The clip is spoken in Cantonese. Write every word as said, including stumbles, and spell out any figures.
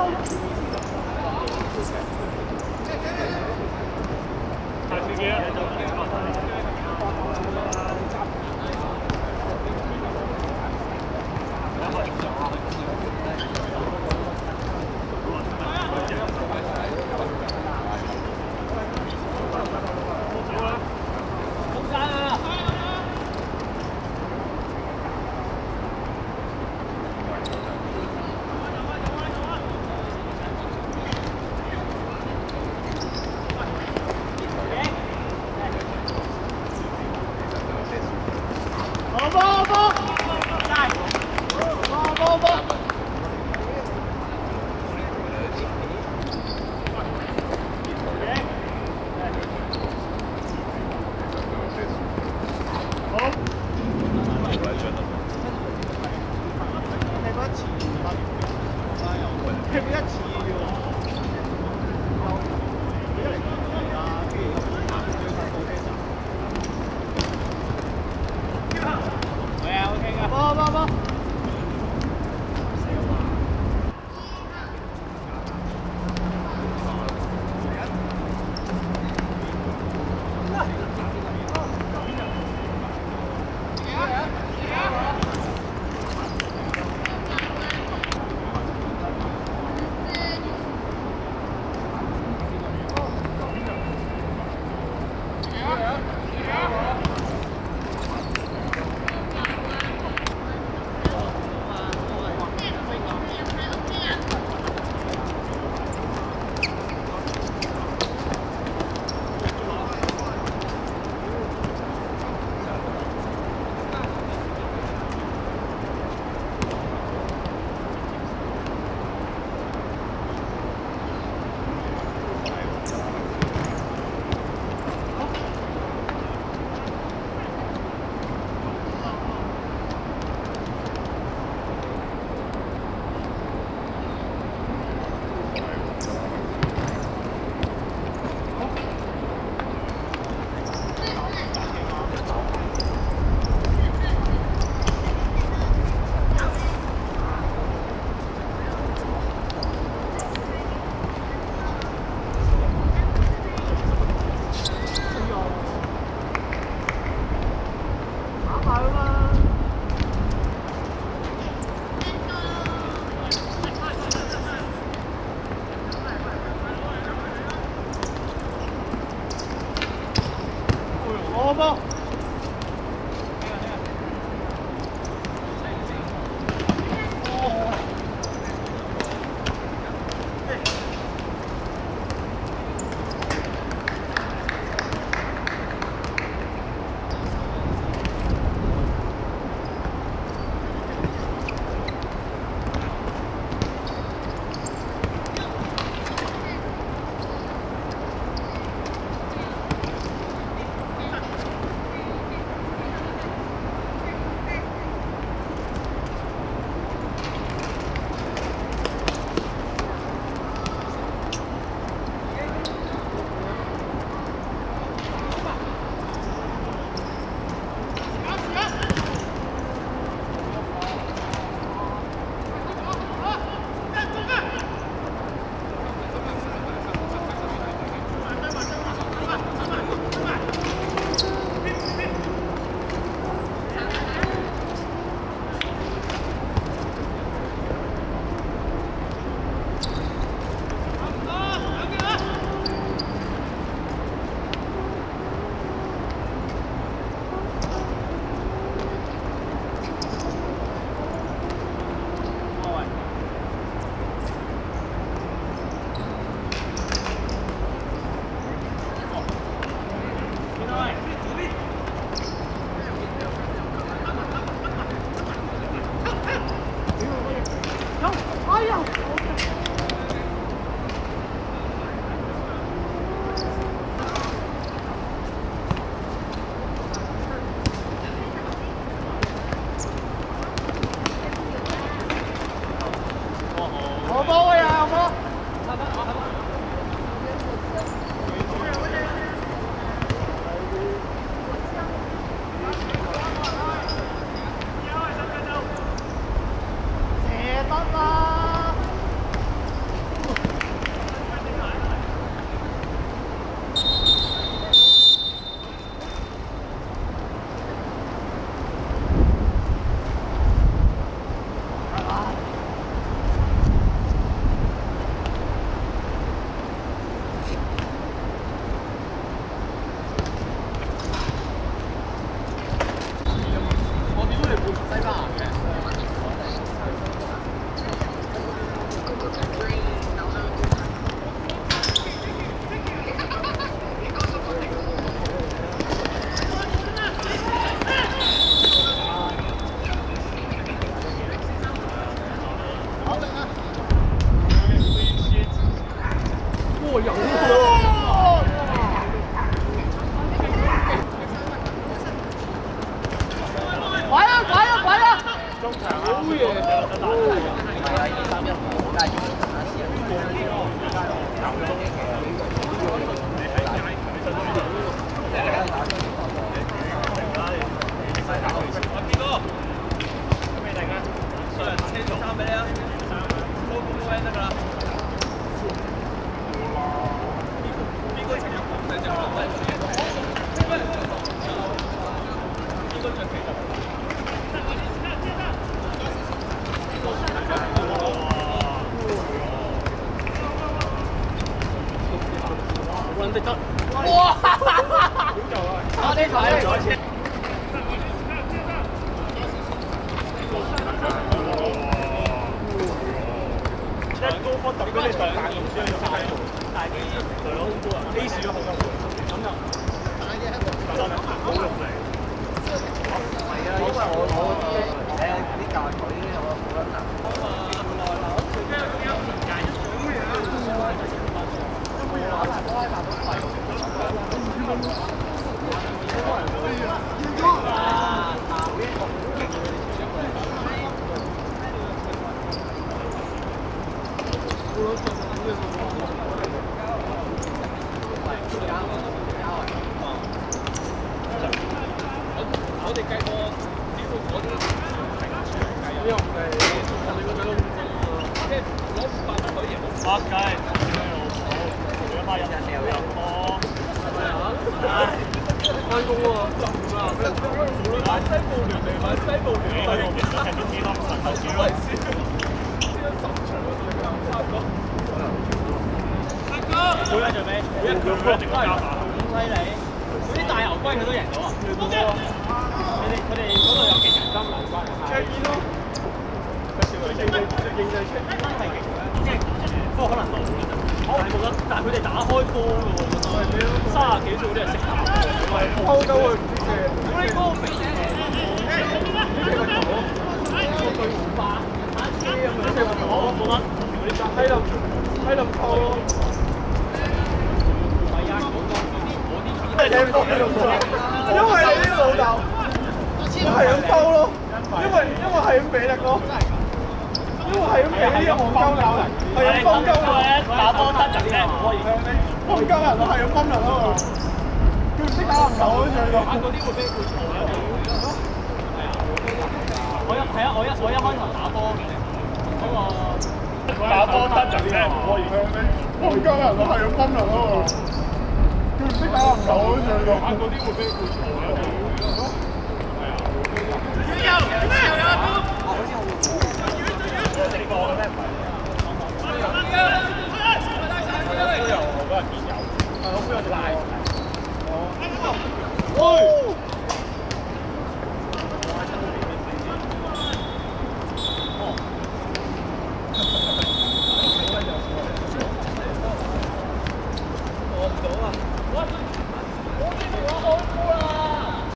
Hãy subscribe cho kênh Ghiền Mì Gõ để không bỏ lỡ 哇有喎！拐啦拐啦拐啦！中場好嘢！係啊，二三一好大件打事啊！我見過，咁俾大家，所有人車做衫俾你啊！高高高 N 得㗎啦。邊個情入紅嘅就紅嘅，邊個着旗就。冇人識得。哇！差啲睇。一高波揼俾你上眼咁先，大啲對咯，A 市都好多咁就打嘅喺度，好用嚟。係啊，因為我我啲誒啲教材已經有個好撚難。我哋計過呢個嗰啲因為我哋我哋嗰陣即係攞五百蚊可以贏到八計，兩百人掉入波，係咪啊？翻工喎，浸啊！買西部聯嚟買西部聯，西部聯係邊幾多十頭少啊？十場差唔多。每一場尾，每一場都係加碼，咁犀利！嗰啲大牛龜佢都贏到啊！佢哋佢哋嗰度有勁人金牛龜啊！卓燕咯，佢認真認真卓燕真係勁嘅，即係不過可能老嘅啫。我冇得，但係佢哋打開波嘅喎，三十幾歲嗰啲係識打嘅，歐洲佢唔知嘅。嗰啲嗰個肥仔，呢個頭，個巨無霸，打車咁樣，呢個頭冇乜，嗰啲閪林閪林扣咯。因為你啲老豆，我係咁溝咯，因為因為係咁俾力咯，因為係咁俾啲戇鳩人，係咁幫鳩人，打波得就啫，唔可以向你戇鳩人咯，係咁幫人咯，佢唔識打籃球嗰啲最多。嗰啲會俾佢嘈嘅，係啊，我一係啊，我一我一開頭打波嘅，嗰個打波得就啫，唔可以向你戇鳩人咯，係咁幫人咯。佢唔識打籃球嗰啲最多，嗰啲會俾佢嘈嘅。係啊。有有有有。好似好。你講嘅咩唔係？都有好多人見有。係好有賴。